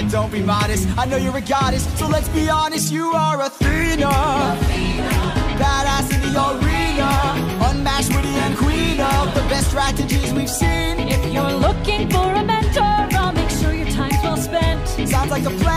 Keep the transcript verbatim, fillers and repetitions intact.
don't be modest. I know you're a goddess, so let's be honest. You are Athena, badass in the arena, unmatched, witty and queen of the best strategies we've seen. If you're looking for a mentor, I'll make sure your time's well spent. Sounds like a plan.